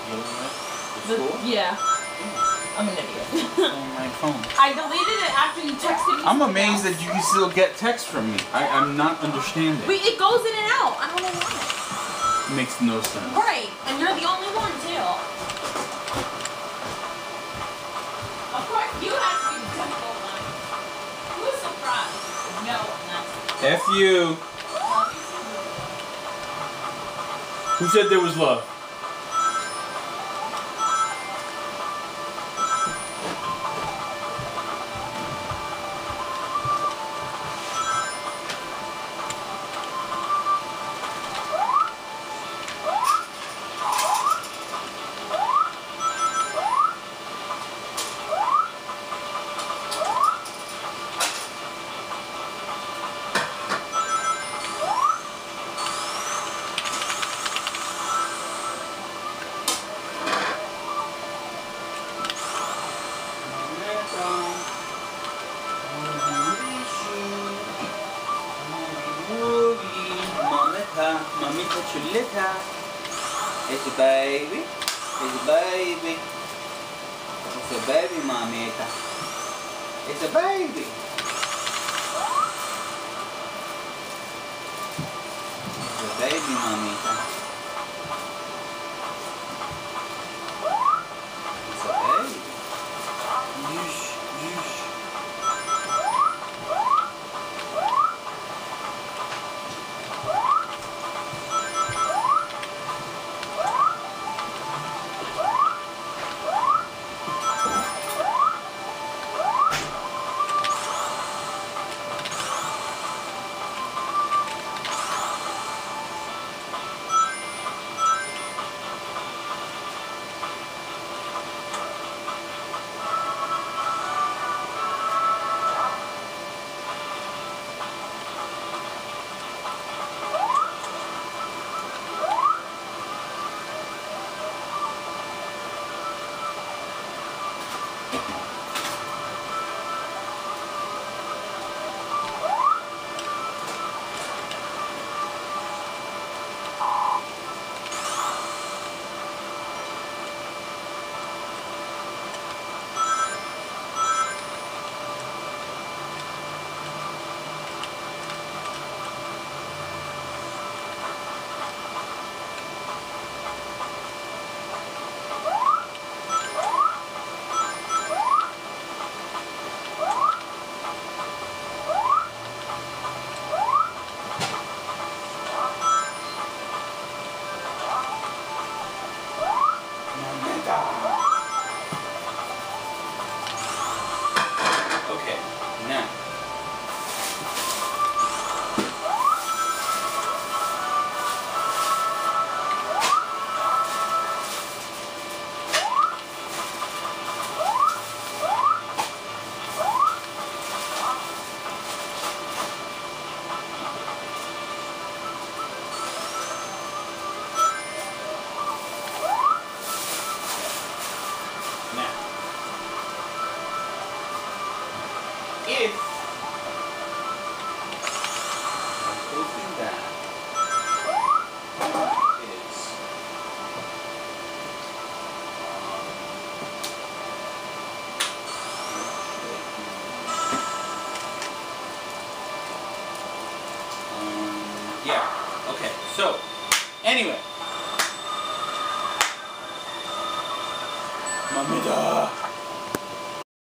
Yeah. I'm an idiot. On my phone. I deleted it after you texted me. I'm amazed that you can still get text from me. I'm not understanding. Wait, it goes in and out. I don't know why. It makes no sense. Right, and you're the only one too. Of course, you have to be the difficult one. Who's surprised? No, not. F you. Who said there was love? Mamita chulita. It's a baby. It's a baby. It's a baby, mamita. It's a baby. It's a baby, mamita. It's a baby. Yush, yush. Okay, now. If open that is yeah, okay, so anyway, mamita.